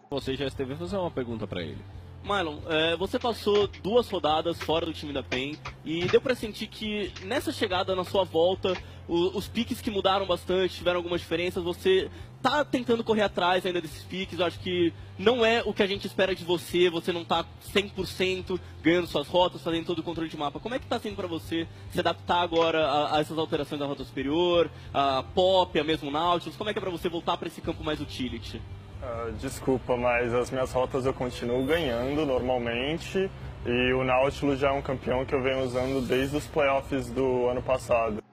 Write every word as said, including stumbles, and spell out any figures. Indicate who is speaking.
Speaker 1: Você já esteve a fazer uma pergunta para ele.
Speaker 2: Marlon, é, você passou duas rodadas fora do time da P E N e deu pra sentir que nessa chegada, na sua volta, o, os piques que mudaram bastante, tiveram algumas diferenças, você tá tentando correr atrás ainda desses piques, eu acho que não é o que a gente espera de você, você não tá cem por cento ganhando suas rotas, fazendo todo o controle de mapa. Como é que tá sendo pra você se adaptar agora a, a essas alterações da rota superior, a Pop, a mesmo Nautilus, como é que é pra você voltar pra esse campo mais utility?
Speaker 3: Uh, desculpa, mas as minhas rotas eu continuo ganhando normalmente e o Nautilus já é um campeão que eu venho usando desde os playoffs do ano passado.